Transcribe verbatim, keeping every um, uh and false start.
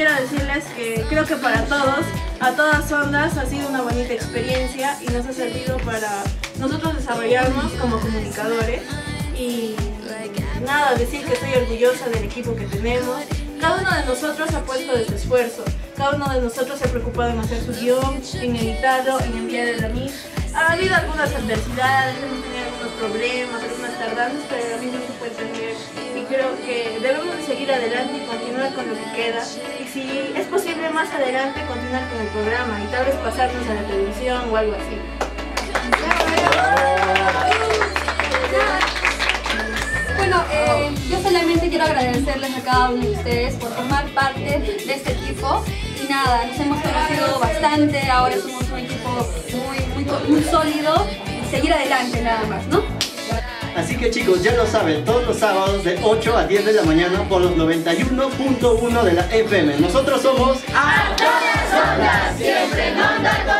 quiero decirles que creo que para todos, a todas ondas, ha sido una bonita experiencia y nos ha servido para nosotros desarrollarnos como comunicadores. Y nada, decir que estoy orgullosa del equipo que tenemos. Cada uno de nosotros ha puesto de su esfuerzo, cada uno de nosotros se ha preocupado en hacer su guión, en editarlo, en enviar el anís. Ha habido algunas adversidades, hemos tenido algunos problemas, algunas tardanzas, pero a mí no se puede entender. Y creo que debemos de seguir adelante y continuar con lo que queda. Y si es posible más adelante, continuar con el programa y tal vez pasarnos a la televisión o algo así. Bueno, eh, yo solamente quiero agradecerles a cada uno de ustedes por formar parte de este equipo. Y nada, nos hemos conocido bastante, ahora somos un equipo muy, muy, muy sólido y seguir adelante nada más, ¿no? Así que chicos, ya lo saben, todos los sábados de ocho a diez de la mañana por los noventa y uno punto uno de la F M. Nosotros somos... A todas ondas, siempre en onda.